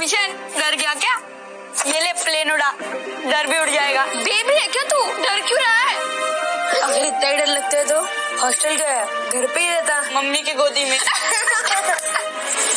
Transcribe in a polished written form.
Tension, डर गया क्या? ये ले प्लेन उड़ा, डर भी उड़ जाएगा। बेबी है क्या तू? डर क्यों रहा है? अगर इतना ही डर लगता है तो हॉस्टल गया, घर पे ही रहता, मम्मी की गोदी में।